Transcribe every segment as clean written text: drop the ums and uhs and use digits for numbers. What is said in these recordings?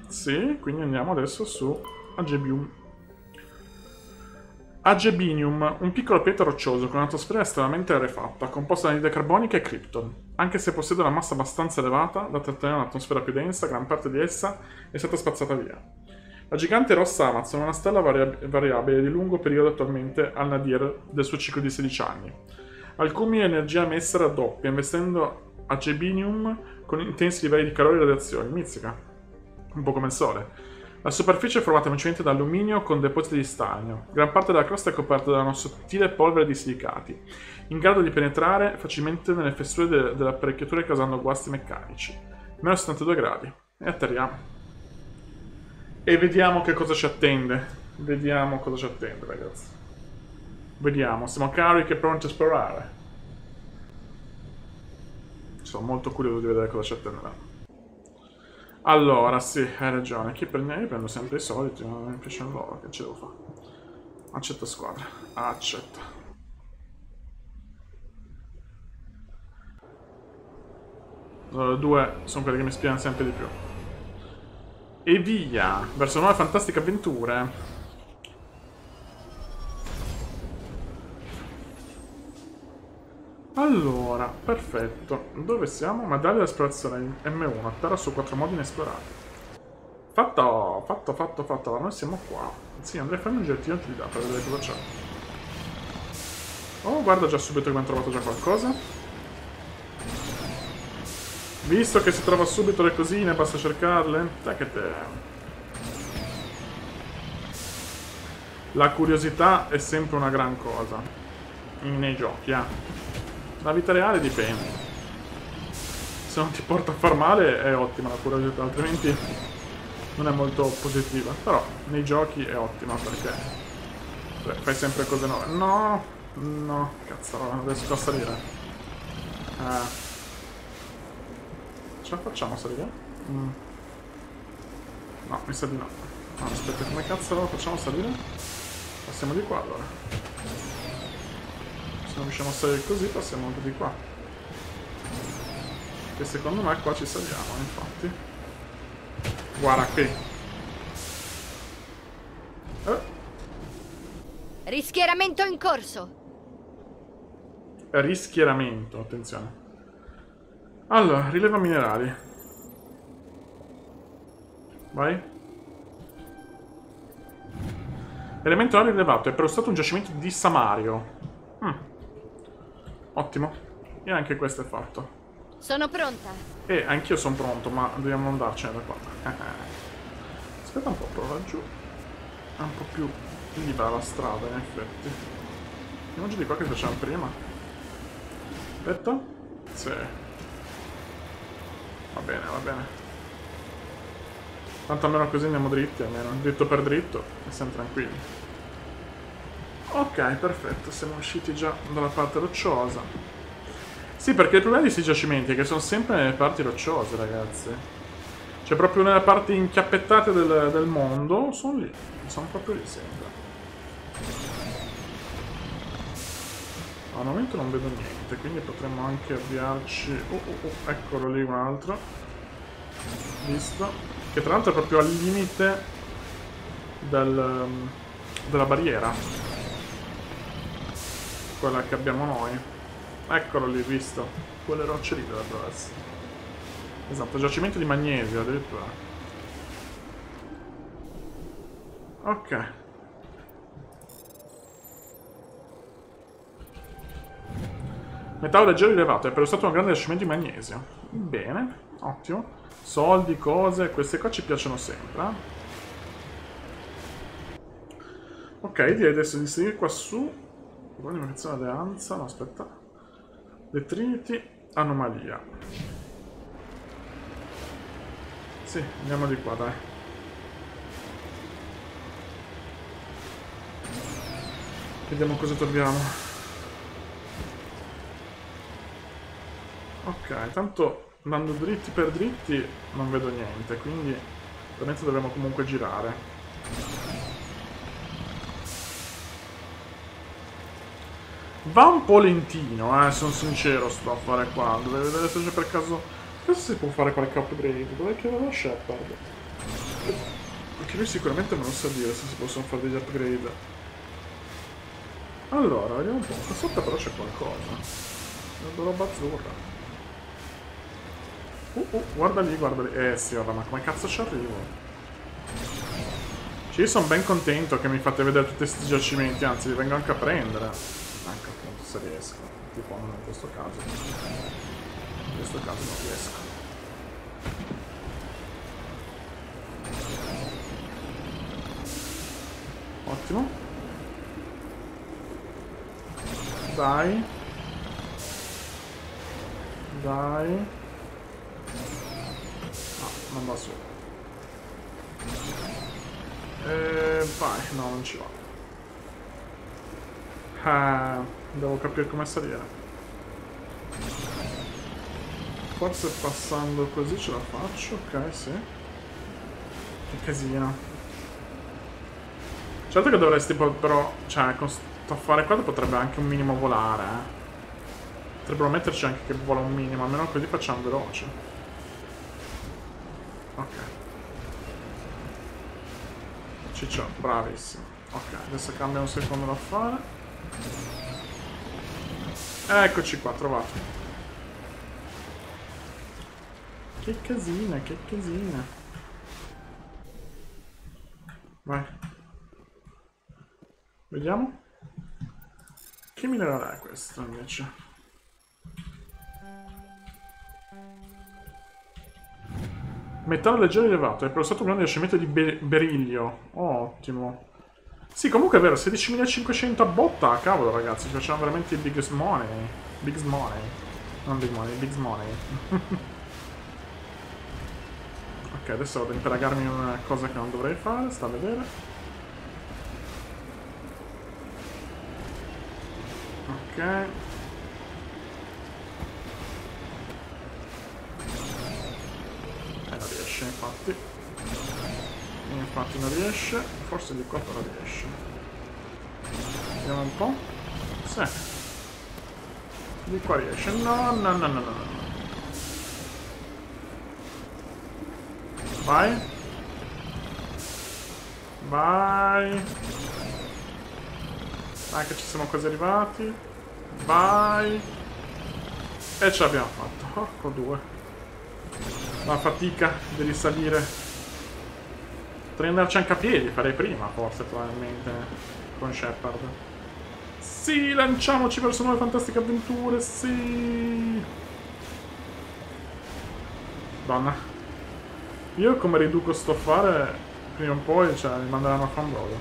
Sì, quindi andiamo adesso su Agebium. Agebinium, un piccolo pianeta roccioso con un'atmosfera estremamente rarefatta, composta da anidride carbonica e krypton. Anche se possiede una massa abbastanza elevata da trattenere un'atmosfera più densa, gran parte di essa è stata spazzata via. La gigante rossa Amazon è una stella variabile di lungo periodo attualmente al nadir del suo ciclo di 16 anni. Al culmine l'energia emessa raddoppia, investendo Agebinium con intensi livelli di calore e radiazioni. Mizzica. Un po' come il Sole. La superficie è formata principalmente da alluminio con depositi di stagno. Gran parte della crosta è coperta da una sottile polvere di silicati, in grado di penetrare facilmente nelle fessure delle apparecchiature causando guasti meccanici. Meno 72 gradi. E atterriamo. E vediamo che cosa ci attende. Vediamo cosa ci attende, ragazzi. Vediamo, siamo carichi e pronti a esplorare. Sono molto curioso di vedere cosa ci attenderà. Allora, sì, hai ragione. Chi prende? Io prendo sempre i soliti, non mi piacciono loro, che ce devo fare? Accetta squadra. Accetta. Allora, due sono quelli che mi ispirano sempre di più. E via! Verso nuove fantastiche avventure. Allora, perfetto. Dove siamo? Medaglia dell'esplorazione M1. Terra su 4 modi inesplorati. Fatto. Allora, noi siamo qua. Sì, andrei a fare un girettino di là per vedere cosa c'è. Oh, guarda già subito che abbiamo trovato già qualcosa. Visto che si trova subito le cosine, basta cercarle. Dai che te. La curiosità è sempre una gran cosa. Nei giochi, La vita reale dipende. Se non ti porta a far male è ottima la curiosità, altrimenti non è molto positiva. Però nei giochi è ottima perché fai sempre cose nuove. No, no, cazzo, non riesco a salire. Ce la facciamo salire? No, mi sa di no. No, aspetta, come cazzo la facciamo salire? Passiamo di qua allora. Se non riusciamo a salire così, passiamo anche di qua. E secondo me qua ci saliamo, infatti. Guarda qui. Rischieramento in corso. Rischieramento, attenzione. Allora, rileva minerali. Vai. Elemento non rilevato, è però stato un giacimento di Samario. Ottimo. E anche questo è fatto. Sono pronta. Anch'io sono pronto, ma dobbiamo andarcene da qua. Aspetta un po', però laggiù è un po' più libera la strada, in effetti. Andiamo giù di qua che facciamo prima. Aspetta. Sì. Va bene, va bene. Tanto almeno così andiamo dritti, almeno. Dritto per dritto e siamo tranquilli. Ok, perfetto, siamo usciti già dalla parte rocciosa. Sì, perché il problema di questi giacimenti è che sono sempre nelle parti rocciose, ragazzi. Cioè, proprio nelle parti inchiappettate del mondo, sono lì. Sono proprio lì sempre. Al momento non vedo niente, quindi potremmo anche avviarci... eccolo lì un altro. Visto. Che tra l'altro è proprio al limite della barriera. Quella che abbiamo noi. Eccolo lì, visto. Quelle rocce lì dovrebbero essere. Esatto, giacimento di magnesio addirittura. Ok. Metallo leggero rilevato, è per lo stato un grande giacimento di magnesio. Bene, ottimo. Soldi, cose, queste qua ci piacciono sempre. Ok, direi adesso di seguire qua su. Munizione alleanza, no aspetta. Detriti, anomalia. Sì, andiamo di qua, dai. Vediamo cosa troviamo. Ok, tanto andando dritti per dritti non vedo niente, quindi veramente dovremo comunque girare. Va un po' lentino, sono sincero, sto a fare qua. Dovrei vedere se c'è per caso... Questo si può fare qualche upgrade. Dov'è che va lo Shepard? Anche lui sicuramente me lo sa dire se si possono fare degli upgrade. Allora, vediamo un po'. Qua sotto però c'è qualcosa. È roba azzurra. Guarda lì, guarda lì. Sì, vabbè, ma come cazzo ci arrivo? Io sono ben contento che mi fate vedere tutti questi giacimenti, anzi li vengo anche a prendere. Anche appunto se riesco. Tipo non in questo caso. In questo caso non riesco. Ottimo. Dai. Dai. Non va su. Vai, no, non ci va. Devo capire come salire. Forse passando così ce la faccio, ok, sì. Che casino. Certo che dovresti però, cioè, con sto affare qua potrebbe anche un minimo volare, Potrebbero metterci anche che vola un minimo, almeno così facciamo veloce. Ok. Ciccio, bravissimo. Ok, adesso cambia un secondo l'affare. Eccoci qua, trovato. Che casina, che casina. Vai. Vediamo. Che minerale è questo invece? Metallo leggero elevato, è processato un grande yacimento di berillio. Ottimo. Sì, comunque è vero, 16.500 a botta. Cavolo ragazzi, ci facciamo veramente il biggest money. Big money. Non big money, big money. Ok, adesso vado a impelagarmi una cosa che non dovrei fare, sta a vedere. Ok. Non riesce, infatti. Infatti non riesce. Forse di qua però riesce. Vediamo un po'. Sì. Di qua riesce. No, no, no, no, no, no. Vai. Vai. Dai che ci siamo quasi arrivati. Vai. E ce l'abbiamo fatto. Porco due. La fatica di risalire. Potrei andarci anche a piedi, farei prima forse, probabilmente, con Shepard. Sì, lanciamoci verso nuove fantastiche avventure, sì! Donna. Io come riduco sto affare, prima o poi, cioè, mi manderanno a fanbrodo.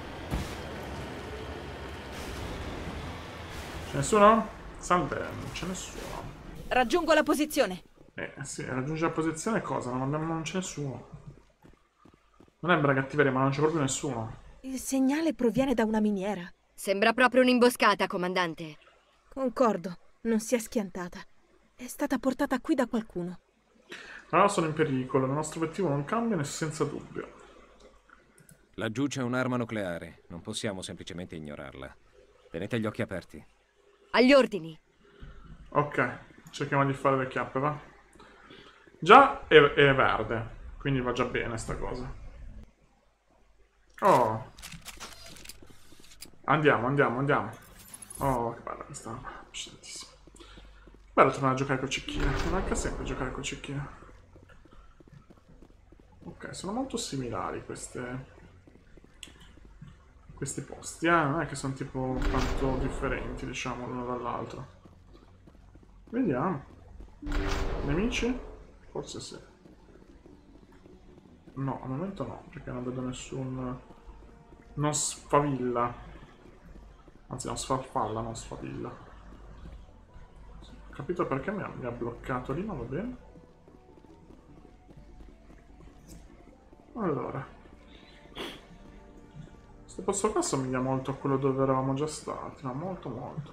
C'è nessuno? Salve, non c'è nessuno. Raggiungo la posizione. Sì, raggiunge la posizione cosa? Non c'è nessuno. Non è braghettiveria, ma non c'è proprio nessuno. Il segnale proviene da una miniera. Sembra proprio un'imboscata, comandante. Concordo, non si è schiantata. È stata portata qui da qualcuno. Allora sono in pericolo, il nostro obiettivo non cambia senza dubbio. Laggiù c'è un'arma nucleare, non possiamo semplicemente ignorarla. Tenete gli occhi aperti. Agli ordini. Ok, cerchiamo di fare le chiappe, va? Già è verde, quindi va già bene sta cosa. Oh. Andiamo. Oh, che bella questa arma. Pesantissima. Bello tornare a giocare col cecchino. Mi manca sempre giocare col cecchino. Ok, sono molto similari questi posti, non è che sono tipo tanto differenti, diciamo, l'uno dall'altro. Vediamo. Nemici? Forse sì. No, al momento no, perché non vedo nessun... Non sfavilla. Anzi, non sfarfalla, non sfavilla. Ho capito perché mi ha bloccato lì, ma va bene. Allora. Questo posto qua assomiglia molto a quello dove eravamo già stati, ma molto molto.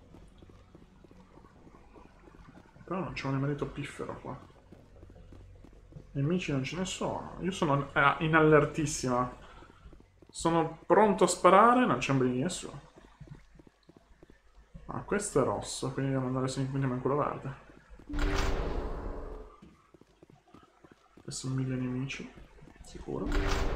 Però non c'è un emerito piffero qua. Nemici non ce ne sono. Io sono in allertissima. Sono pronto a sparare, non c'è un brin di nessuno. Ah, questo è rosso, quindi devo andare semplicemente in quello verde. Adesso 1000 nemici. Sicuro.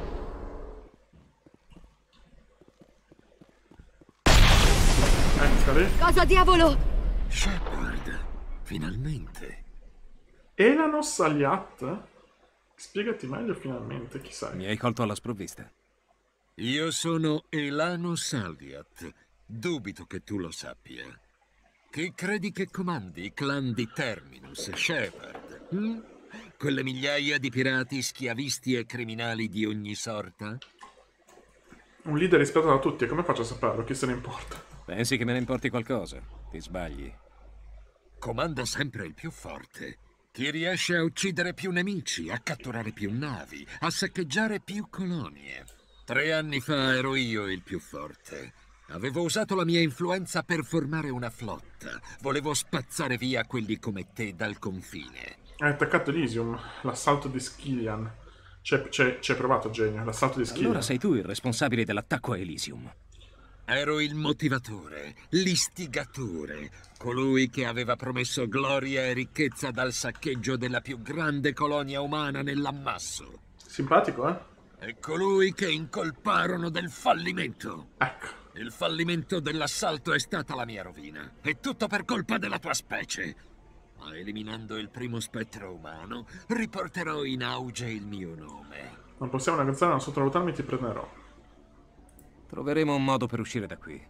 Eccoli. Cosa diavolo? Shepard, finalmente. Elanos Aliat? Spiegati meglio finalmente, chi sei? Mi hai colto alla sprovvista. Io sono Elano Salviat. Dubito che tu lo sappia. Chi credi che comandi i clan di Terminus, Shepard? Quelle migliaia di pirati, schiavisti e criminali di ogni sorta? Un leader rispettato da tutti, e come faccio a saperlo? Chi se ne importa? Pensi che me ne importi qualcosa? Ti sbagli. Comanda sempre il più forte. Chi riesce a uccidere più nemici, a catturare più navi, a saccheggiare più colonie. 3 anni fa ero io il più forte. Avevo usato la mia influenza per formare una flotta. Volevo spazzare via quelli come te dal confine. Hai attaccato Elysium, l'assalto di Skillian. Ci hai provato, genio, l'assalto di Skillian. Allora sei tu il responsabile dell'attacco a Elysium. Ero il motivatore, l'istigatore, colui che aveva promesso gloria e ricchezza dal saccheggio della più grande colonia umana nell'ammasso. Simpatico, eh? E colui che incolparono del fallimento. Ecco. Il fallimento dell'assalto è stata la mia rovina. E tutto per colpa della tua specie. Ma eliminando il primo spettro umano, riporterò in auge il mio nome. Non possiamo negoziare, non sottovalutarmi, ti prenderò. Troveremo un modo per uscire da qui.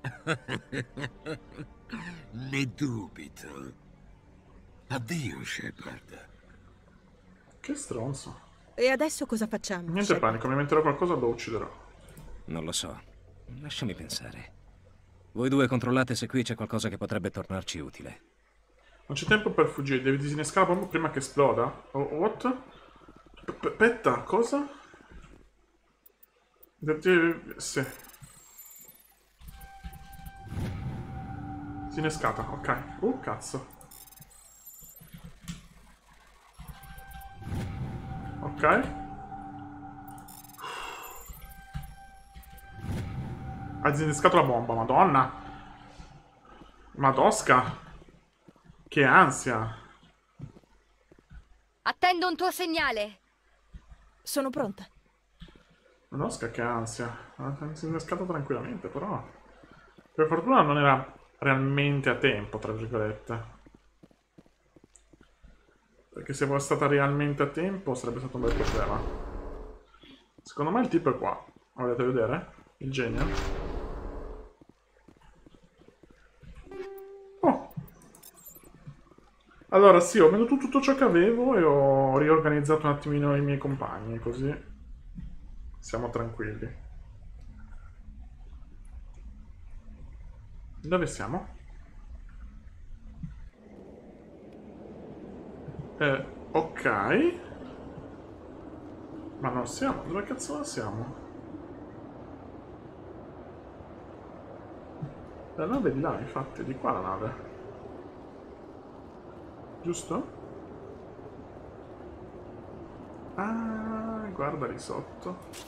Ne dubito. Addio, Shepard. Che stronzo. E adesso cosa facciamo? Niente Shepard? panico, mi inventerò qualcosa, lo ucciderò. Non lo so. Lasciami pensare. Voi due controllate se qui c'è qualcosa che potrebbe tornarci utile. Non c'è tempo per fuggire, devi disinnescare la bomba prima che esploda. Oh, what? Aspetta, cosa? Sì. Disinnescata, ok. Cazzo. Ok. Ha disinnescato la bomba, madonna. Madosca. Che ansia. Attendo un tuo segnale. Sono pronta. Madosca, che ansia. Ha disinnescato tranquillamente, però. Per fortuna non era realmente a tempo, tra virgolette. Perché se fosse stata realmente a tempo sarebbe stato un bel problema. Secondo me il tipo è qua. Volete vedere? Il genio. Oh. Allora sì, ho venduto tutto ciò che avevo e ho riorganizzato un attimino i miei compagni, così siamo tranquilli. Dove siamo? Ok. Ma non siamo. Dove cazzo siamo? La nave di là, infatti, di qua la nave. Giusto? Ah, guarda lì sotto.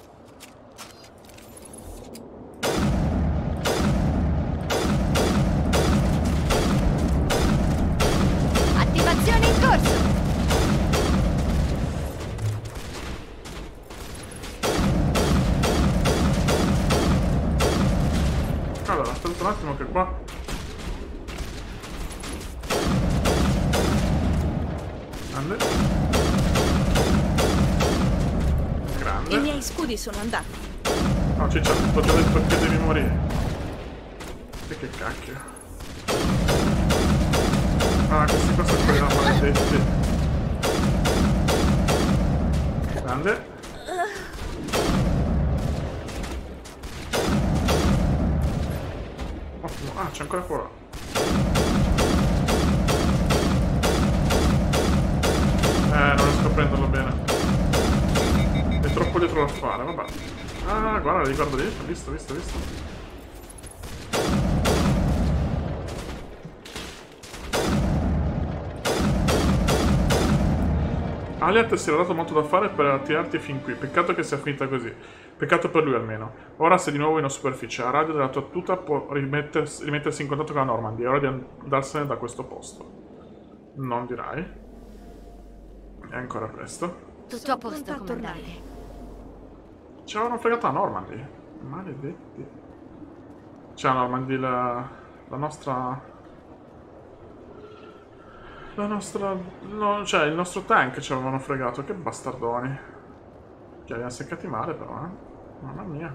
Attivazione in corso. Allora, aspetta un attimo che qua... Grande. Grande. I miei scudi sono andati. No, ciccia, ti ho già detto che devi morire. E che cacchio. Ah, questi qua sono quelli da maledetti. Grande. Ottimo. Ah, c'è ancora qua. Non riesco a prenderlo bene. È troppo dietro da fare, vabbè. Ah, guarda, li guardo lì. Visto. Aliat si era dato molto da fare per attirarti fin qui. Peccato che sia finita così. Peccato per lui almeno. Ora sei di nuovo in superficie. La radio della tua tuta può rimettersi in contatto con la Normandy. È ora di andarsene da questo posto. Non dirai. È ancora presto. Tutto a posto, Pronta a tornare. comandante. Ci avevano fregato la Normandy. Maledetti. C'è la Normandy, la nostra... No, cioè, il nostro tank ci avevano fregato. Che bastardoni. Che li hanno seccati male, però, Mamma mia.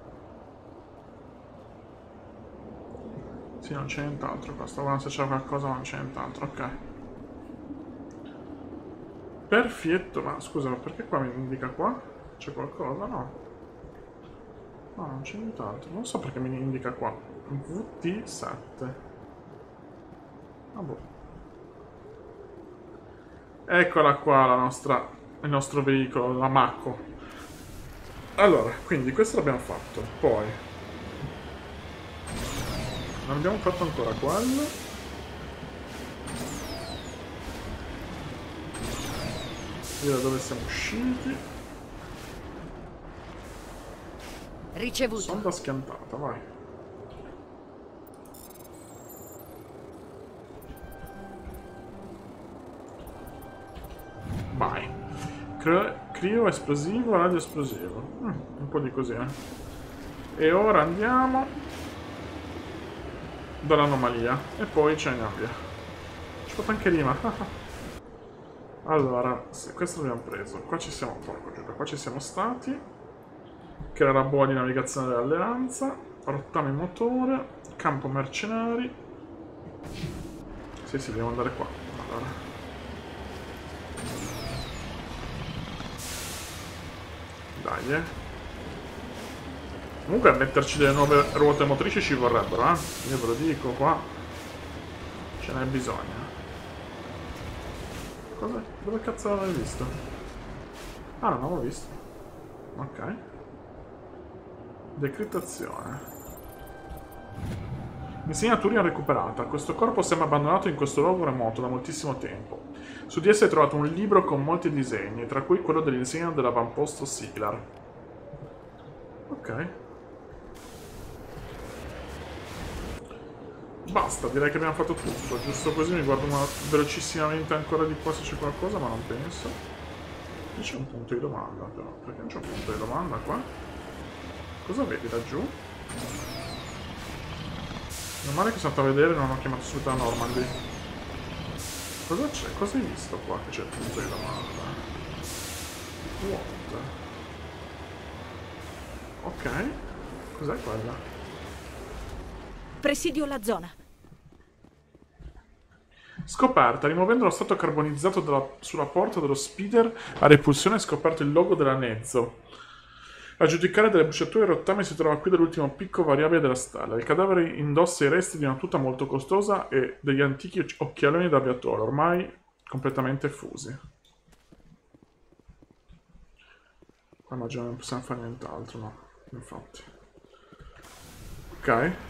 Sì, non c'è nient'altro qua. Stavo guardando se c'era qualcosa, ma non c'è nient'altro. Ok. Perfetto. Ma scusa, ma perché qua mi indica qua? C'è qualcosa? No. No, non c'è nient'altro. Non so perché mi indica qua. VT7. Ah, boh. Eccola qua la nostra, il nostro veicolo, la Mako. Allora, quindi questo l'abbiamo fatto. Poi non abbiamo fatto ancora quello. Vedi da dove siamo usciti. Ricevuto. Sonda schiantata, vai. Vai. Crio esplosivo, radio esplosivo. Un po' di così, E ora andiamo dall'anomalia. E poi ce ne andiamo via. Ci ho fatto anche rima. Allora, questo l'abbiamo preso. Qua ci siamo... Porco giuda, qua ci siamo stati. Che era la boa di navigazione dell'alleanza. Rottame motore. Campo mercenari. Sì, dobbiamo andare qua. Allora. Dai, Comunque a metterci delle nuove ruote motrici ci vorrebbero, Io ve lo dico, qua. Ce n'è bisogno. Cosa? Dove cazzo l'avevi visto? Ah, non l'avevo visto. Ok. Decrittazione. Insegna Turian recuperata. Questo corpo sembra abbandonato in questo luogo remoto da moltissimo tempo. Su di esso hai trovato un libro con molti disegni, tra cui quello dell'insegna dell'avamposto Siglar. Ok. Basta, direi che abbiamo fatto tutto. Giusto così mi guardo velocissimamente ancora di qua se c'è qualcosa, ma non penso. Qui c'è un punto di domanda, però. Perché non c'è un punto di domanda qua? Cosa vedi laggiù? Non male che sono andato a vedere e non ho chiamato subito la Normandy. Cosa c'è? Cosa hai visto qua che c'è il punto di domanda? What? Ok. Cos'è quella? Presidio la zona. Scoperta. Rimuovendo lo stato carbonizzato sulla porta dello speeder a repulsione è scoperto il logo della Nezzo. A giudicare delle bruciature, il rottame si trova qui dall'ultimo picco variabile della stella. Il cadavere indossa i resti di una tuta molto costosa e degli antichi occhialoni d'aviatore, ormai completamente fusi. Qua immagino non possiamo fare nient'altro, no? Infatti. Ok.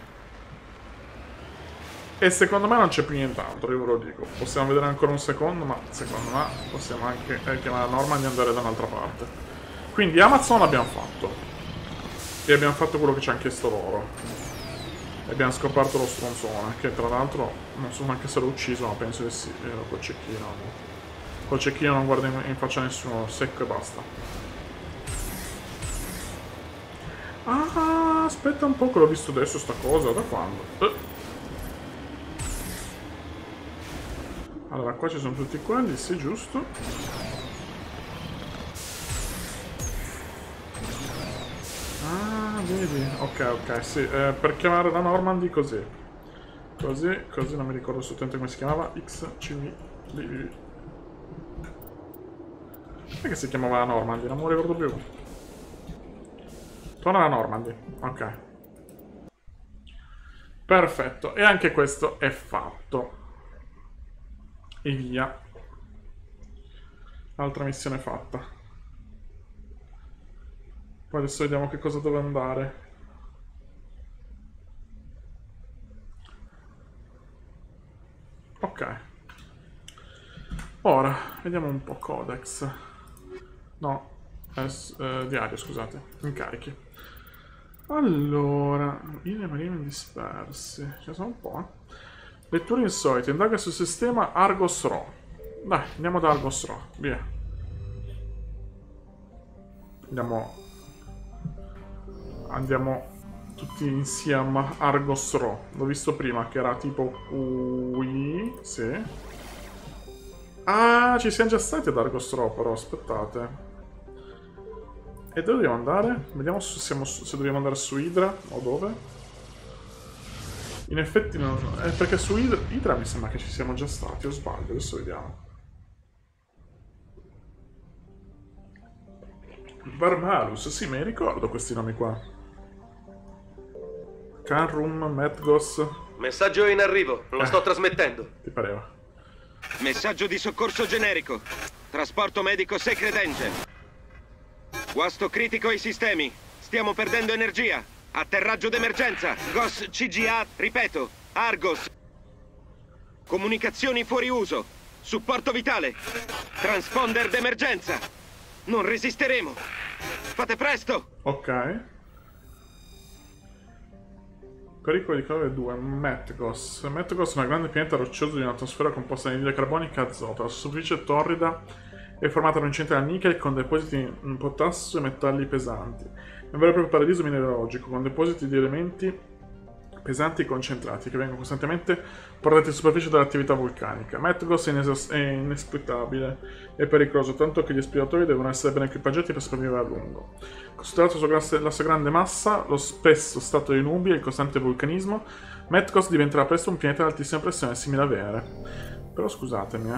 E secondo me non c'è più nient'altro, io ve lo dico. Possiamo vedere ancora un secondo, ma secondo me possiamo anche chiamare la Normandy e andare da un'altra parte. Quindi Amazon l'abbiamo fatto. E abbiamo fatto quello che ci hanno chiesto loro. E abbiamo scoperto lo stronzone, che tra l'altro non so neanche se l'ho ucciso, ma penso di sì. Ero col cecchino. Col cecchino non guarda in faccia a nessuno, secco e basta. Ah, aspetta un po' che l'ho visto adesso sta cosa, da quando? Allora, qua ci sono tutti quelli, sì, giusto. Ah, vedi? Ok, sì. Per chiamare la Normandy così. Così non mi ricordo assolutamente come si chiamava. XCV. Perché si chiamava la Normandy? Non me lo ricordo più. Torna la Normandy. Ok. Perfetto. E anche questo è fatto. E via. Altra missione fatta. Poi adesso vediamo che cosa deve andare. Ok. Ora, vediamo un po' Codex. No, diario, scusate. Incarichi. Allora, linee marine dispersi. Ce ne sono un po', Letture insolite. Indaga sul sistema Argos Ro. Dai, andiamo da Argos Ro. Via. Andiamo Andiamo tutti insieme a Argos Ro. L'ho visto prima che era tipo qui. Sì. Ah, ci siamo già stati ad Argos Ro, però aspettate. E dove dobbiamo andare? Vediamo se dobbiamo andare su Hydra o dove. In effetti non... perché su Hydra mi sembra che ci siamo già stati, o sbaglio? Adesso vediamo. Barmalus, sì, me li ricordo questi nomi qua. Canrum, Metgos. Messaggio in arrivo, lo sto trasmettendo. Ti pareva? Messaggio di soccorso generico. Trasporto medico Sacred Angel. Guasto critico ai sistemi. Stiamo perdendo energia. Atterraggio d'emergenza. GOS CGA, ripeto, Argos. Comunicazioni fuori uso. Supporto vitale. Transponder d'emergenza. Non resisteremo. Fate presto. Ok. Pericolo di calore 2. Metgos. Metgos è una grande pianeta rocciosa di un'atmosfera composta di anidride carbonica e azoto. La superficie torrida è formata principalmente da nickel con depositi in potassio e metalli pesanti. È un vero e proprio paradiso mineralogico con depositi di elementi pesanti e concentrati che vengono costantemente portati in superficie dall'attività vulcanica. Metgos è inesploitabile e pericoloso, tanto che gli esploratori devono essere ben equipaggiati per sopravvivere a lungo. Considerato la sua grande massa, lo spesso stato di nubi e il costante vulcanismo, Metgos diventerà presto un pianeta ad altissima pressione simile a Venere. Però scusatemi,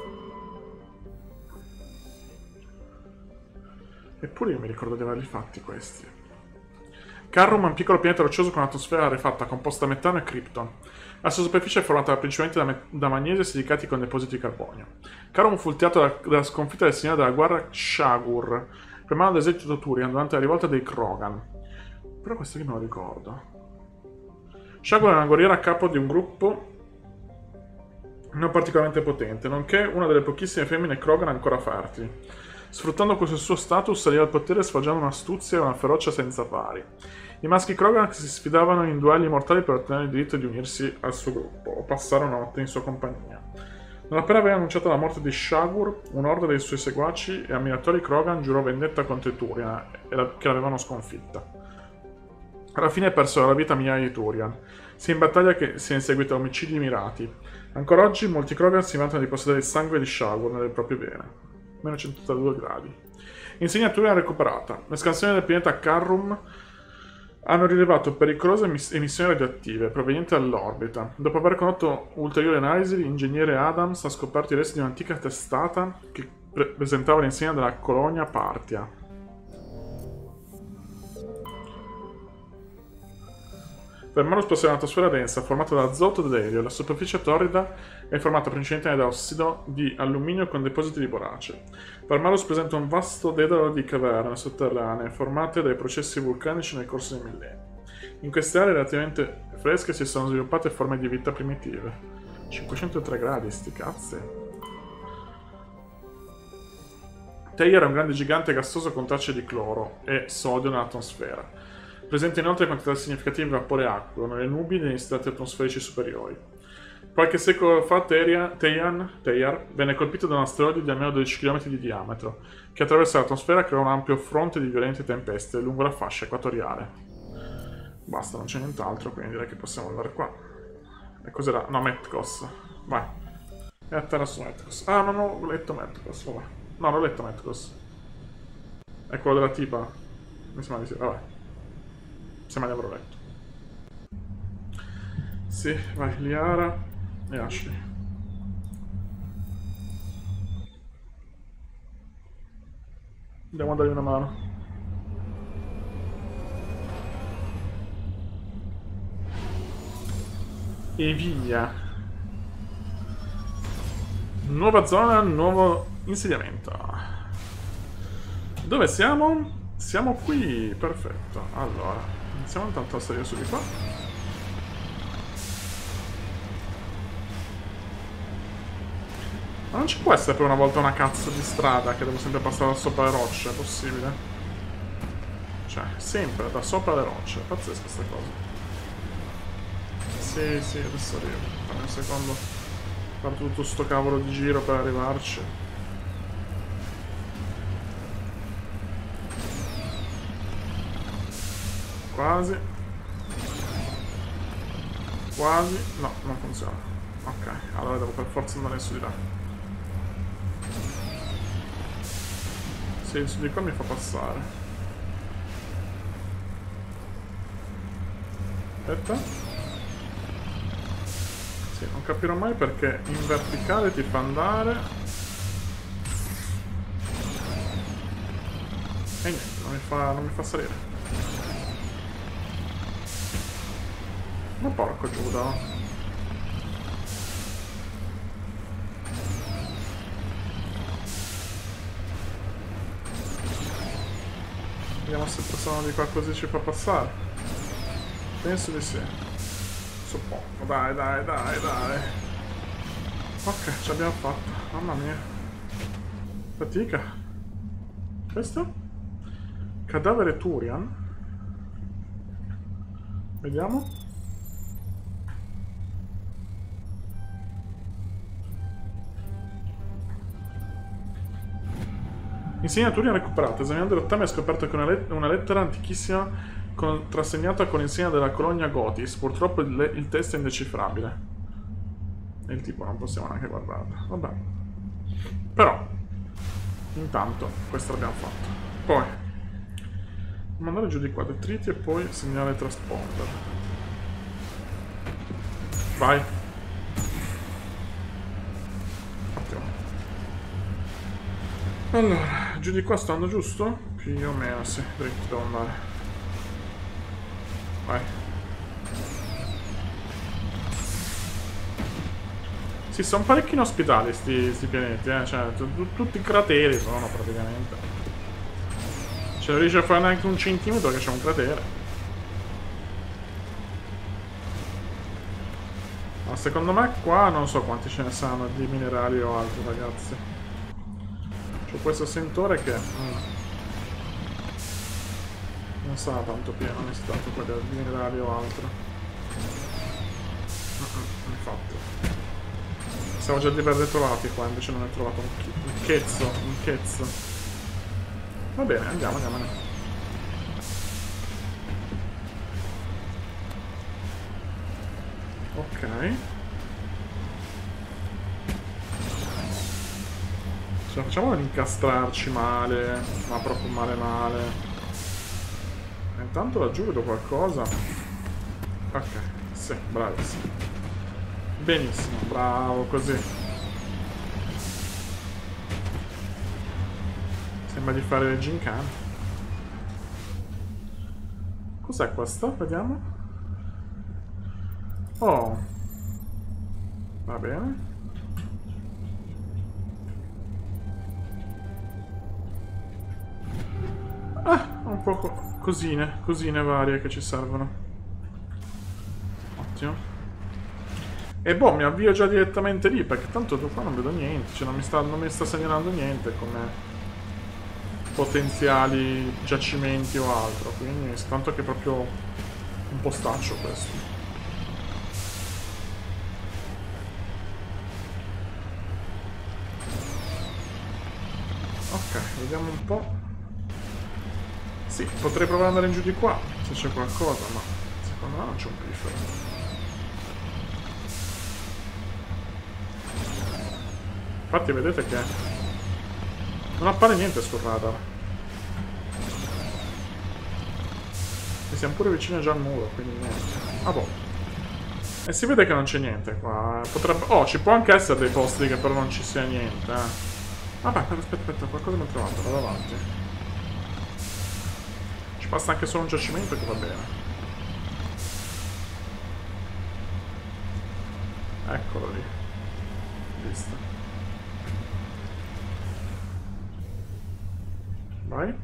Eppure io mi ricordo di averli fatti questi. Carrum è un piccolo pianeta roccioso con un'atmosfera rarefatta composta da metano e krypton. La sua superficie è formata principalmente da magnesio e silicati con depositi di carbonio. Carrum fu ultimato dalla sconfitta del signore della guerra Shagur per mano dell'esercito Turian durante la rivolta dei Krogan. Però questo che me lo ricordo. Shagur è una guerriera a capo di un gruppo non particolarmente potente, nonché una delle pochissime femmine Krogan ancora fertili. Sfruttando questo suo status saliva al potere sfoggiando un'astuzia e una ferocia senza pari. I maschi Krogan si sfidavano in duelli mortali per ottenere il diritto di unirsi al suo gruppo o passare una notte in sua compagnia. Non appena aveva annunciato la morte di Shagur, un'orda dei suoi seguaci e ammiratori Krogan giurò vendetta contro i Turian che l'avevano sconfitta. Alla fine persero la vita migliaia di Turian, sia in battaglia che sia in seguito a omicidi mirati. Ancora oggi molti Krogan si vantano di possedere il sangue di Shagur nelle proprie vene. Meno 182 gradi. Insegna Turian recuperata. Le scansioni del pianeta Carrum hanno rilevato pericolose emissioni radioattive provenienti dall'orbita. Dopo aver condotto ulteriori analisi, l'ingegnere Adams ha scoperto i resti di un'antica testata che presentava l'insegna della colonia Partia. Vermalus possiede un'atmosfera densa formata da azoto ed elio. La superficie torrida è formata principalmente da ossido di alluminio con depositi di borace. Vermalus presenta un vasto dedalo di caverne sotterranee formate dai processi vulcanici nel corso dei millenni. In queste aree relativamente fresche si sono sviluppate forme di vita primitive. 503 gradi, sti cazzi. Teia era un grande gigante gassoso con tracce di cloro e sodio nell'atmosfera. Presente inoltre quantità significative di vapore acqueo nelle nubi e negli strati atmosferici superiori. Qualche secolo fa Teyar venne colpito da un asteroide di almeno 12 km di diametro, che attraverso l'atmosfera creò un ampio fronte di violente tempeste lungo la fascia equatoriale. Basta, non c'è nient'altro, quindi direi che possiamo andare qua. E cos'era? No, Metgos. Vai. E a terra su Metgos. Ah, non ho letto Metgos, vabbè. No, non ho letto Metgos. È quello della tipa? Mi sembra di sì, vabbè. Sembra di averlo letto. Sì, vai, Liara e Ashley. Andiamo a dargli una mano. E via. Nuova zona, nuovo insediamento. Dove siamo? Siamo qui, perfetto. Allora, iniziamo intanto a salire su di qua. Ma non ci può essere per una volta una cazzo di strada che devo sempre passare da sopra le rocce, è possibile? Cioè, sempre da sopra le rocce, è pazzesca questa cosa. Sì, sì, adesso arrivo. Fammi un secondo. Fare tutto sto cavolo di giro per arrivarci. Quasi. Quasi. No, non funziona. Ok, allora devo per forza andare su di là. Sì, su di qua mi fa passare. Aspetta. Sì, non capirò mai perché in verticale ti fa andare. E niente, non mi fa salire. Ma porco Giuda. Vediamo se passiamo di qua così ci fa passare. Penso di sì. Suppongo. Dai, dai, dai, dai. Ok, ce l'abbiamo fatta. Mamma mia. Fatica. Questo? Cadavere Turian. Vediamo. Insegnatura recuperata. Esaminando il rottame ha scoperto che una lettera antichissima contrassegnata con l'insegna della colonia Gotis. Purtroppo il testo è indecifrabile. E il tipo non possiamo neanche guardarlo. Vabbè. Però, intanto, questo l'abbiamo fatto. Poi, mandare giù di qua detriti e poi segnale transponder. Vai. Ottimo. Allora, giù di qua stanno giusto? Più o meno, sì, dritto devo andare. Vai. Sì, sono parecchi inospitali sti pianeti, cioè, tutti crateri sono praticamente. Cioè, non riesce a fare neanche un centimetro che c'è un cratere. Ma secondo me qua non so quanti ce ne saranno di minerali o altro, ragazzi. C'ho questo sentore che non sarà tanto pieno, non è stato quello di minerali o altro. Infatti. Stavo già di averli trovati qua, invece non ne ho trovato un chezzo. Va bene, andiamone. Ok. Cioè, facciamo incastrarci male, ma proprio male. E intanto laggiù vedo qualcosa. Ok, sì, bravissimo. Benissimo, bravo, così. Sembra di fare le gincane. Cos'è questo? Vediamo. Oh. Va bene. Un po' cosine varie che ci servono. Ottimo. E boh, mi avvio già direttamente lì, perché tanto qua non vedo niente, cioè non mi sta segnalando niente come potenziali giacimenti o altro, quindi tanto che è proprio un postaccio questo. Ok, vediamo un po'. Sì, potrei provare ad andare in giù di qua, se c'è qualcosa, ma secondo me non c'è un piffero. Infatti vedete che non appare niente sul radar. E siamo pure vicini già al muro, quindi niente. Ah boh. E si vede che non c'è niente qua. Potrebbe... Oh, ci può anche essere dei posti che però non ci sia niente, Vabbè, aspetta, qualcosa mi ho trovato, vado avanti. Ci basta anche solo un giacimento che va bene. Eccolo lì. Visto. Vai.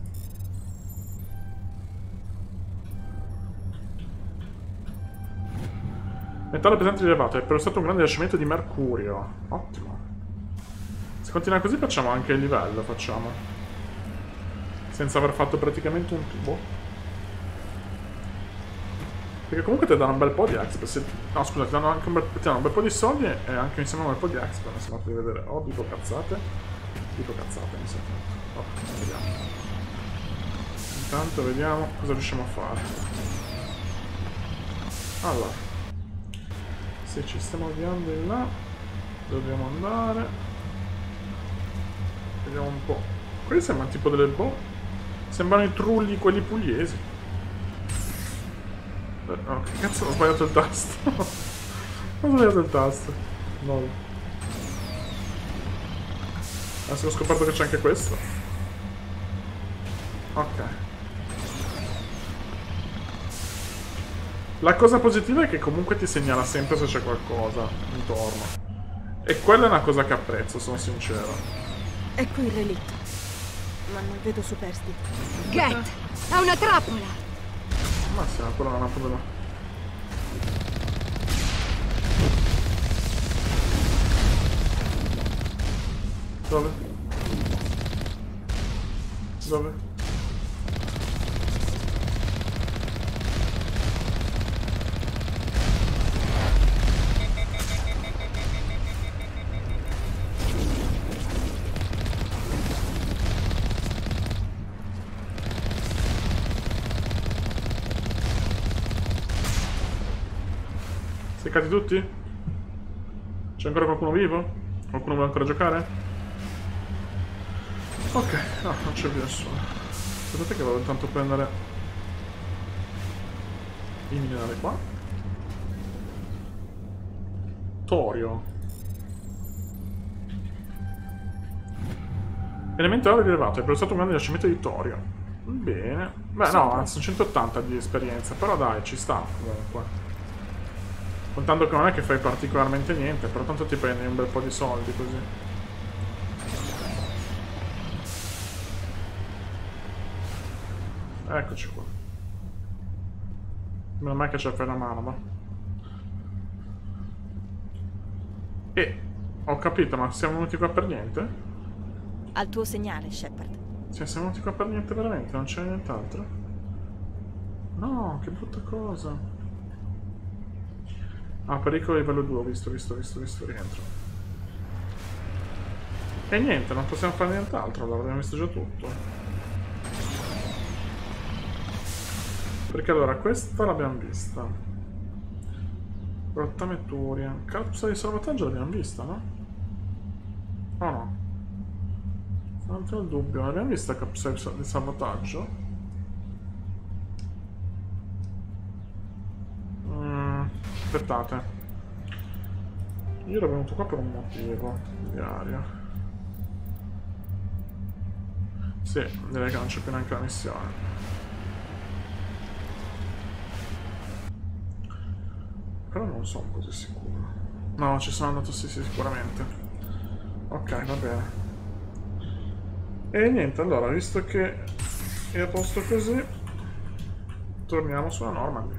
Metallo pesante rilevato. È per stato un grande giacimento di mercurio. Ottimo. Se continua così facciamo anche il livello, facciamo. Senza aver fatto praticamente un tubo. Perché comunque ti danno un bel po' di exp. No, scusa, ti danno anche un bel po' di soldi e anche mi sembra un bel po' di exp. Mi sembra di vedere. Oh, dico cazzate, mi sembra. Vabbè, vediamo. Intanto vediamo cosa riusciamo a fare. Allora, se ci stiamo avviando in là, dobbiamo andare. Vediamo un po'. Quelli sembrano tipo delle sembrano i trulli, quelli pugliesi. Oh, che cazzo, ho sbagliato il tasto. Ho sbagliato il tasto. No. Adesso ho scoperto che c'è anche questo. Ok. La cosa positiva è che comunque ti segnala sempre se c'è qualcosa intorno. E quella è una cosa che apprezzo, sono sincero. Ecco il relitto. Ma non vedo superstiti. Get! Ha una trappola! Ma sì, quello non è un problema. Dove? Dove? Seccati tutti? C'è ancora qualcuno vivo? Qualcuno vuole ancora giocare? Ok, no, non c'è più nessuno. Aspettate che vado intanto a prendere i minerali qua. Torio. Elemento oro rilevato, hai processato un grande giacimento di torio. Bene. Beh no, anzi sono 180 di esperienza, però dai, ci sta comunque. Contando che non è che fai particolarmente niente, però tanto ti prendi un bel po' di soldi così. Eccoci qua. Meno male che c'è per la mano, ma... ho capito, ma siamo venuti qua per niente? Al tuo segnale, Shepard. Sì, siamo venuti qua per niente veramente, non c'è nient'altro? No, che brutta cosa. Ah, pericolo livello 2, ho visto, rientro. E niente, non possiamo fare nient'altro, allora abbiamo visto già tutto. Perché allora, questa l'abbiamo vista. Rottame Turia. Capsula di salvataggio l'abbiamo vista, no? O no? Non c'è il dubbio, l'abbiamo vista capsula di salvataggio? Aspettate. Io ero venuto qua per un motivo. Diario. Sì, direi che non c'è più neanche la missione. Però non sono così sicuro. No, ci sono andato sì, sicuramente. Ok, va bene. E niente, allora, visto che è a posto così, torniamo sulla Normandy.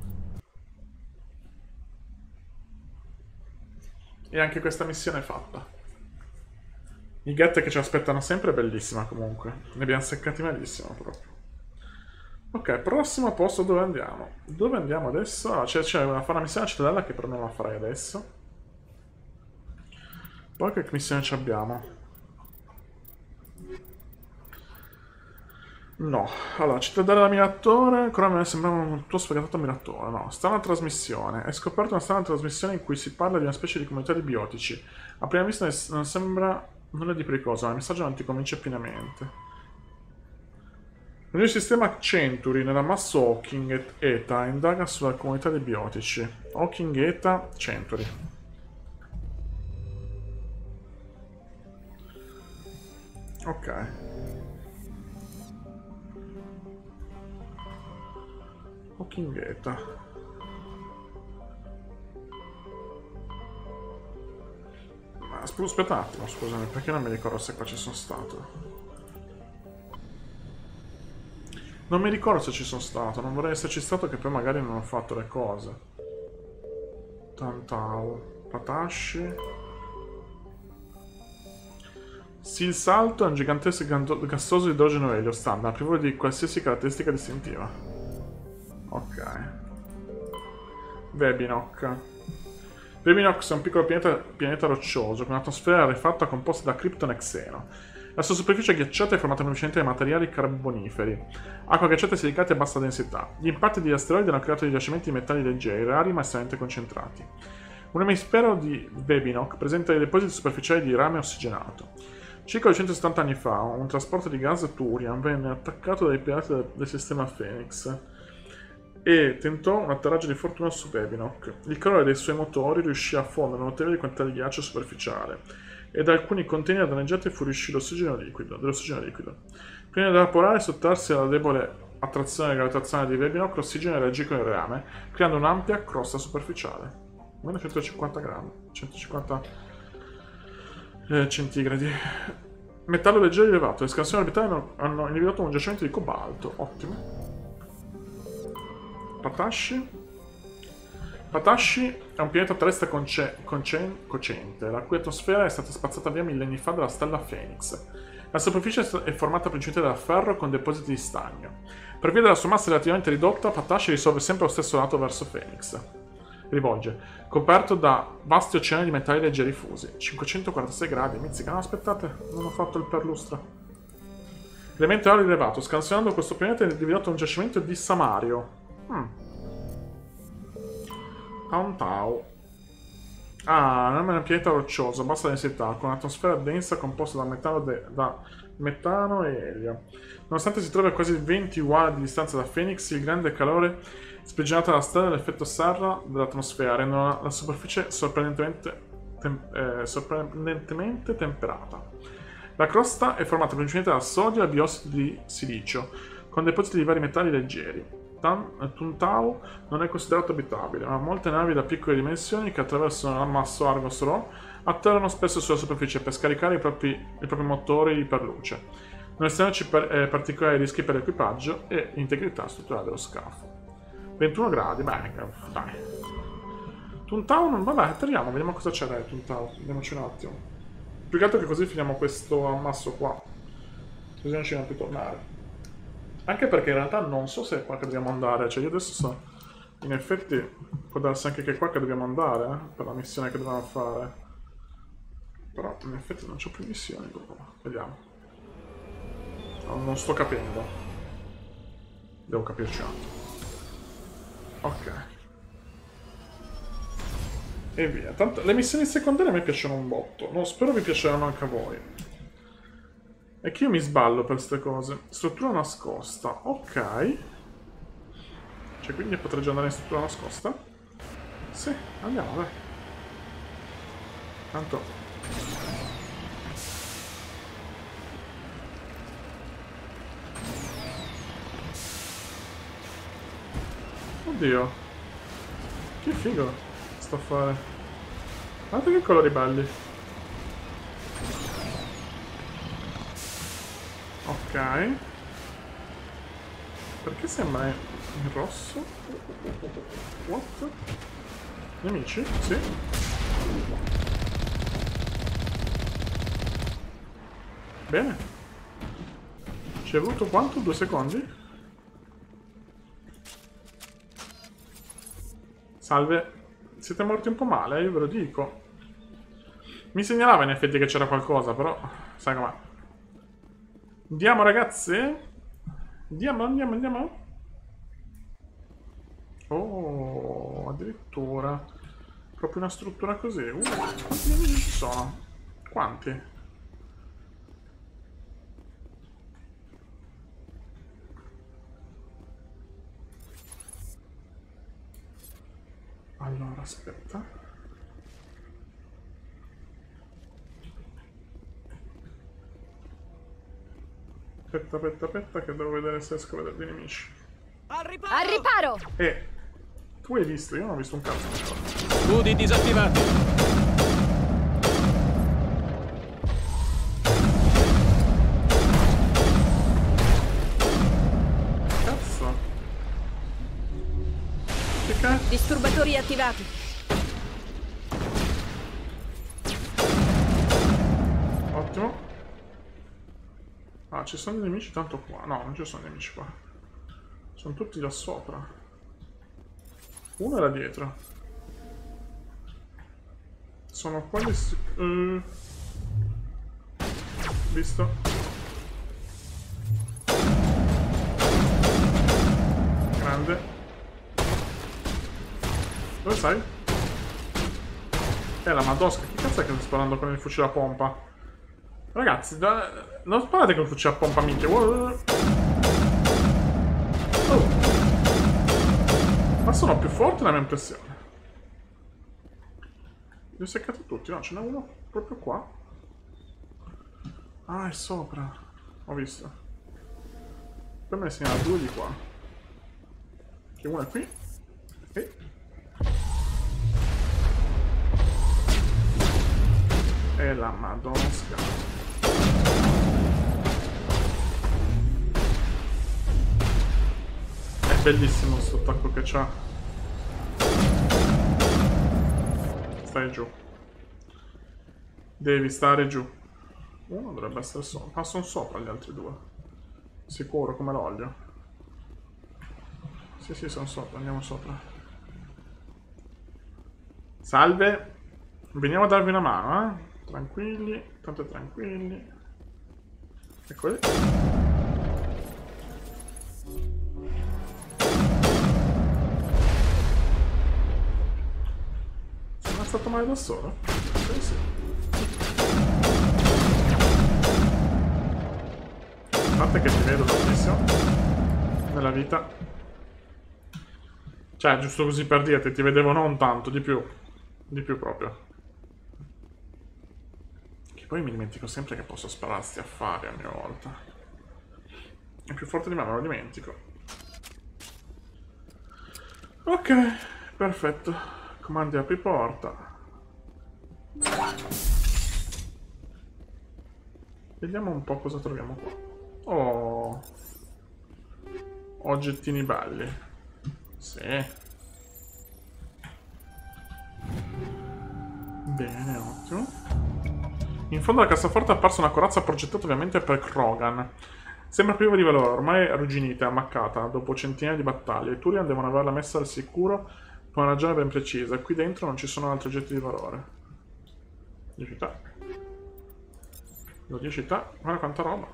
E anche questa missione è fatta. I get che ci aspettano sempre è bellissima comunque. Ne abbiamo seccati malissimo proprio. Ok, prossimo posto dove andiamo? Dove andiamo adesso? Ah, c'è da fare una missione a Cittadella che però non la farei adesso. Poi che missione ci abbiamo? No, allora, Cittadella Miratore, ancora me ne sembrava un tuo sfegatato Miratore, no, strana trasmissione, hai scoperto una strana trasmissione in cui si parla di una specie di comunità di biotici, a prima vista non sembra nulla di pericoloso, ma il messaggio non ti convince pienamente. Il mio sistema Century nella massa Hawking Eta indaga sulla comunità di biotici, Hawking Eta Century. Ok. Hawkingheta. Ma aspetta un attimo, scusami, perché non mi ricordo se qua ci sono stato. Non mi ricordo se ci sono stato, non vorrei esserci stato che poi magari non ho fatto le cose. Tantal, Patashi. Sì, il salto è un gigantesco gassoso idrogeno elio standard, privo di qualsiasi caratteristica distintiva. Ok. Vebinock. Vebinock è un piccolo pianeta roccioso con un'atmosfera rarefatta composta da Krypton e Xeno. La sua superficie ghiacciata è formata principalmente da materiali carboniferi, acqua ghiacciata e silicati a bassa densità. Gli impatti di asteroidi hanno creato dei giacimenti di metalli leggeri, rari ma estremamente concentrati. Un emisfero di Vebinok presenta dei depositi superficiali di rame ossigenato. Circa 270 anni fa, un trasporto di gas Turian venne attaccato dai pirati del sistema Phoenix e tentò un atterraggio di fortuna su Vebinok. Il calore dei suoi motori riuscì a fondere notevoli quantità di ghiaccio superficiale e da alcuni container danneggiati fuoriuscì dell'ossigeno liquido. Prima di evaporare e sottarsi alla debole attrazione gravitazionale di Vebinok, l'ossigeno reagì con il rame, creando un'ampia crosta superficiale. Meno 150 grammi, 150 centigradi. Metallo leggero elevato. Le scansioni orbitali hanno individuato un giacimento di cobalto. Ottimo. Patashi. Patashi è un pianeta terrestre cocente, la cui atmosfera è stata spazzata via millenni fa dalla stella Phoenix. La superficie è formata principalmente da ferro con depositi di stagno. Per via della sua massa relativamente ridotta, Patashi rivolge sempre lo stesso lato verso Phoenix. Coperto da vasti oceani di metalli leggeri fusi. 546 gradi, mizzica. No, aspettate, non ho fatto il perlustra. Elemento aereo rilevato. Scansionando questo pianeta è individuato un giacimento di Samario. Tau. Ah, è un pianeta roccioso, a bassa densità, con un'atmosfera densa composta da metano e elio. Nonostante si trovi a quasi 20 UA di distanza da Phoenix, il grande calore sprigionato dalla stella e l'effetto serra dell'atmosfera rendono la superficie sorprendentemente temperata. La crosta è formata principalmente da sodio e biossido di silicio, con depositi di vari metalli leggeri. Tuntau non è considerato abitabile, ma molte navi da piccole dimensioni che attraversano l'ammasso Argos-Rho atterrano spesso sulla superficie per scaricare i propri motori iperluce, non essendoci particolari rischi per l'equipaggio e l'integrità strutturale dello scafo. 21 gradi, beh, dai. Tuntau, vabbè, atterriamo, vediamo cosa c'è dai Tuntau, vediamoci un attimo. Più che altro che così finiamo questo ammasso qua, così non ci dobbiamo più tornare. Anche perché in realtà non so se è qua che dobbiamo andare, cioè io adesso so, in effetti può darsi anche che è qua che dobbiamo andare, per la missione che dobbiamo fare. Però in effetti non c'ho più missioni, vediamo. Non sto capendo. Devo capirci un attimo. Ok. E via. Tanto, le missioni secondarie a me piacciono un botto. No, spero vi piaceranno anche a voi. È che io mi sballo per queste cose. Struttura nascosta. Ok. Cioè, quindi potrei già andare in struttura nascosta? Sì, andiamo, dai. Tanto... Oddio. Che figo sto a fare. Guardate che colori belli. Ok. Perché sembra in rosso? What? Nemici? Sì. Bene. Ci è voluto quanto? 2 secondi? Salve. Siete morti un po' male, io ve lo dico. Mi segnalava in effetti che c'era qualcosa, però... Sai com'è. Andiamo ragazzi. Andiamo. Oh, addirittura. Proprio una struttura così. Quanti nemici ci sono? Quanti? Allora, aspetta. Aspetta, che devo vedere se riesco a vedere dei nemici. Al riparo! Tu hai visto? Io non ho visto un cazzo. Scudi disattivati. Cazzo. Che cazzo? Disturbatori attivati. Ottimo. Ah, ci sono dei nemici tanto qua. No, non ci sono nemici qua. Sono tutti là sopra. Uno era dietro. Sono quelli... visto. Grande. Dove sei? La madosca, che cazzo è che sta sparando con il fucile a pompa? Ragazzi, non sparate con il fucile a pompa, minchia. Oh. Ma sono più forti, la mia impressione. Li ho seccati tutti, no? Ce n'è uno proprio qua. Ah, è sopra. Ho visto. Poi me ne segnala due di qua. Che uno è qui. E la madosca. È bellissimo questo attacco che c'ha. Stai giù. Devi stare giù. Uno dovrebbe essere sopra. Ma sono sopra gli altri due. Sicuro come l'olio. Sì, sì, sono sopra. Andiamo sopra. Salve. Veniamo a darvi una mano, eh. Tranquilli. Tanto tranquilli. Eccoli. Sono stato male da solo? Sì, sì. A parte che ti vedo tantissimo nella vita. Cioè, giusto così per dirti, ti vedevo non tanto, di più. Di più proprio. Che poi mi dimentico sempre che posso sparare a sti affari a mia volta. È più forte di me, me lo dimentico. Ok, perfetto. Comandi apri porta. Vediamo un po' cosa troviamo qua. Oh, oggettini belli. Sì. Bene, ottimo. In fondo alla cassaforte è apparsa una corazza progettata ovviamente per Krogan. Sembra priva di valore, ormai arrugginita e ammaccata dopo centinaia di battaglie. I Turian devono averla messa al sicuro per una ragione ben precisa. Qui dentro non ci sono altri oggetti di valore. 10 città. 10 città. Guarda quanta roba.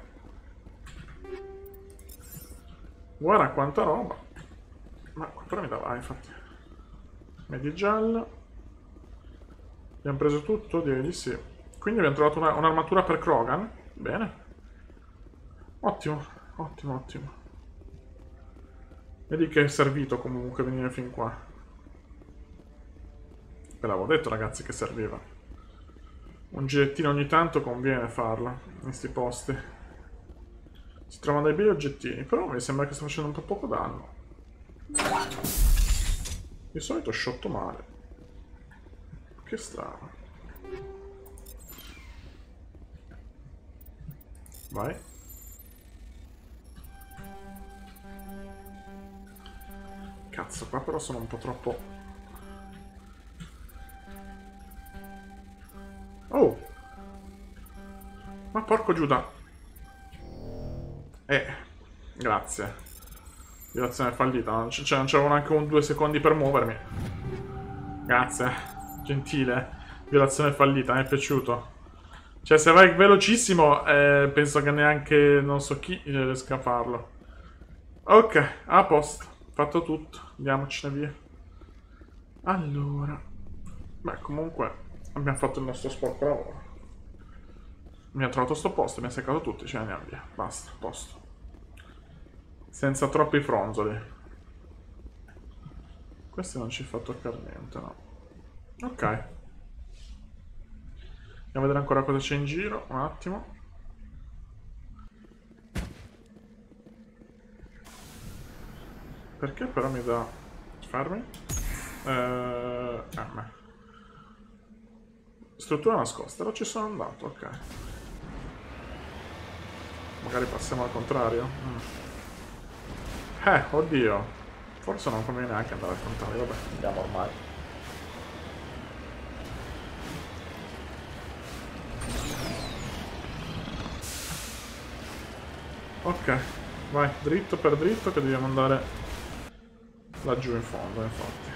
Guarda quanta roba. Ma quanto mi dava? Infatti. Medi giallo. Abbiamo preso tutto? Direi di sì. Quindi abbiamo trovato un'armatura per Krogan. Bene. Ottimo, ottimo, ottimo. Vedi che è servito comunque venire fin qua. Ve l'avevo detto, ragazzi, che serviva. Un girettino ogni tanto conviene farlo in sti posti. Si trovano dei bei oggettini, però mi sembra che sta facendo un po' poco danno. Di solito shotto male. Che strano. Vai. Cazzo, qua però sono un po' troppo... Oh! Ma porco Giuda! Grazie. Violazione fallita. Non c'avevo neanche un 2 secondi per muovermi. Grazie. Gentile. Violazione fallita, mi è piaciuto. Cioè, se vai velocissimo, penso che neanche non so chi riesca a farlo. Ok, a posto. Fatto tutto. Andiamocene via. Allora. Beh, comunque, abbiamo fatto il nostro sporco lavoro. Abbiamo trovato sto posto, abbiamo seccato tutti, ce ne andiamo via. Basta, posto. Senza troppi fronzoli. Questo non ci fa toccare niente, no. Ok. Andiamo a vedere ancora cosa c'è in giro, un attimo. Perché però mi dà... Fermi? Struttura nascosta, però ci sono andato, ok. Magari passiamo al contrario. Oddio. Forse non conviene neanche andare al contrario, vabbè, andiamo ormai. Ok, vai, dritto per dritto che dobbiamo andare laggiù in fondo, infatti.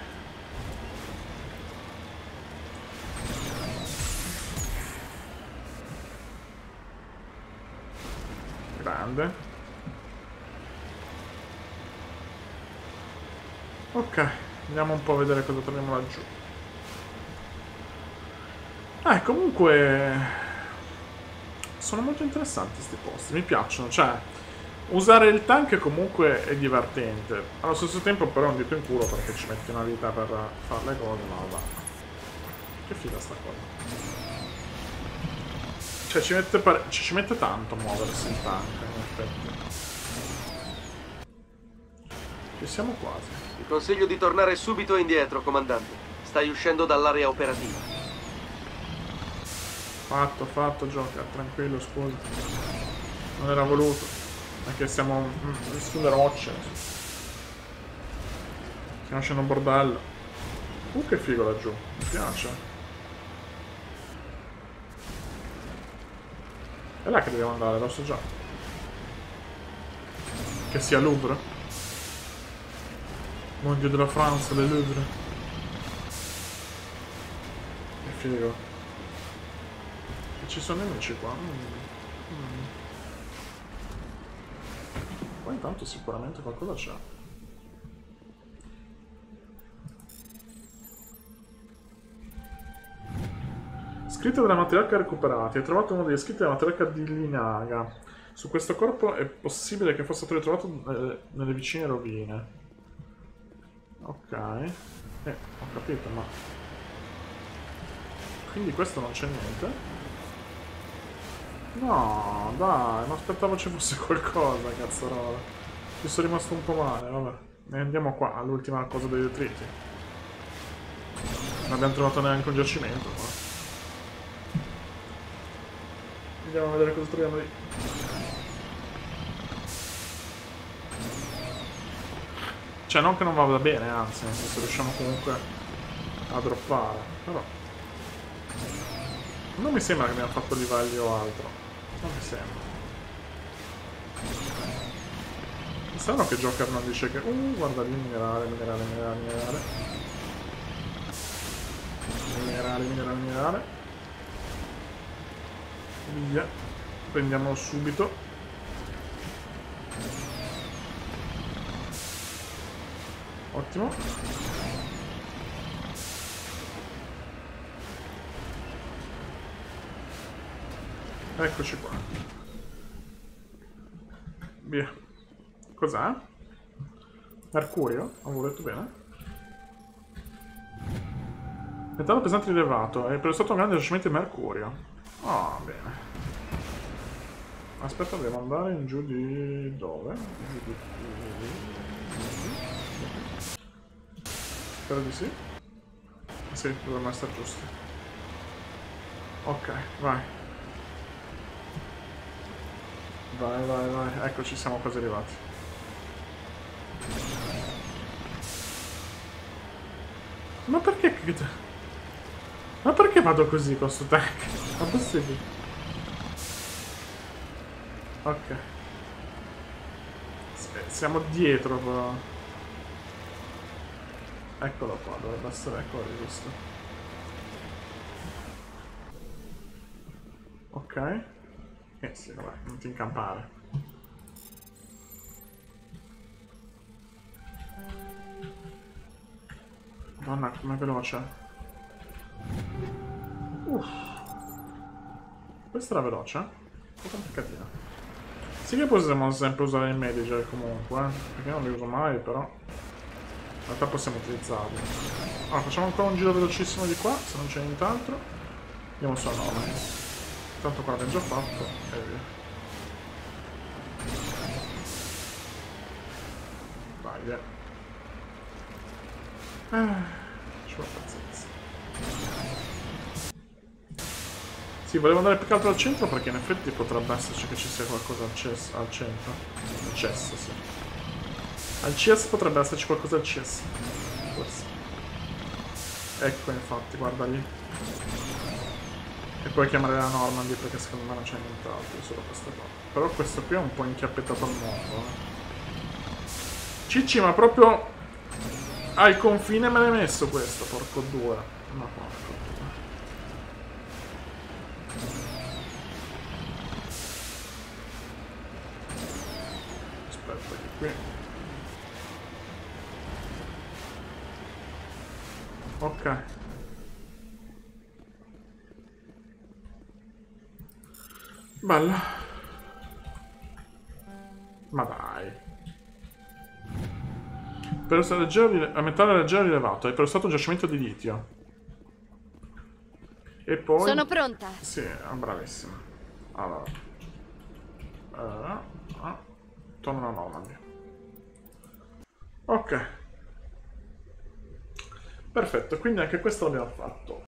grande. Ok, andiamo un po' a vedere cosa troviamo laggiù. Comunque sono molto interessanti questi posti, mi piacciono, cioè usare il tank comunque è divertente, allo stesso tempo però è un dito in culo perché ci metti una vita per fare le cose, ma va. Che figa sta cosa. Cioè ci mette tanto a muoversi il tank, in effetti. Ci siamo quasi. Ti consiglio di tornare subito indietro, comandante. Stai uscendo dall'area operativa. Fatto, Joker, tranquillo, scusa. Non era voluto. Perché siamo sulle rocce. Stiamo facendo un bordello. Che figo laggiù, mi piace. È là che dobbiamo andare, lo so già. Che sia Louvre. Mon Dieu della France, le Louvre. Che figo. Ci sono nemici qua. Qua intanto sicuramente qualcosa c'è. Scritte della matriarca recuperati. Hai trovato uno degli scritti della matriarca di Linaga. Su questo corpo è possibile che fosse stato ritrovato nelle vicine rovine. Ok. Ho capito, ma... Quindi questo non c'è niente? No, dai, mi aspettavo ci fosse qualcosa, cazzarola. Ci sono rimasto un po' male, vabbè. E andiamo qua, all'ultima cosa dei detriti. Non abbiamo trovato neanche un giacimento qua. Andiamo a vedere cosa troviamo lì. Cioè, non che non vada bene, anzi, nel senso riusciamo comunque a droppare, però... Non mi sembra che abbiamo fatto livello o altro. Non mi sembra. Mi strano che Joker non dice che... guarda lì, minerale. Minerale. Via. Prendiamolo subito. Ottimo. Eccoci qua. Via. Cos'è? Mercurio? Avevo detto bene? Metallo pesante rilevato. È per stato un grande giacimento di mercurio. Ah, bene. Aspetta, devo andare in giù di... dove? Spero di sì. Sì, dovremmo essere giusti. Ok, vai. Vai. Eccoci, siamo quasi arrivati. Ma perché... Ma perché vado così con sto tank? Ma possibile? Ok. Siamo dietro però. Eccolo qua, dovrebbe essere, eccolo lì, giusto. Ok. Sì, vabbè, non ti incampare. Madonna, com'è veloce. Questa era veloce? Un po' complicatina. Sì che possiamo sempre usare il Mediger comunque, perché non li uso mai, però in realtà possiamo utilizzarli. Allora, facciamo ancora un giro velocissimo di qua, se non c'è nient'altro. Andiamo su a 9. Tanto qua l'abbiamo già fatto e via. Vai, via. Ci vuole pazienza. Sì, volevo andare più che altro al centro perché in effetti potrebbe esserci che ci sia qualcosa al centro. Al cesso, sì. Al CS potrebbe esserci qualcosa al CS. Forse. Ecco, infatti, guarda lì. E poi chiamare la Normandy perché secondo me non c'è nient'altro, solo questa qua. Però questo qui è un po' inchiappettato al mondo. Cicci, ma proprio al confine me l'hai messo questo, porco due. Ma porco due. Ok. Bella. Ma dai. Per leggero, a metallo leggero rilevato. Hai perlustrato un giacimento di litio. E poi... Sono pronta. Sì, bravissima. Allora. Torno a Normandy. Ok. Perfetto, quindi anche questo l'abbiamo fatto.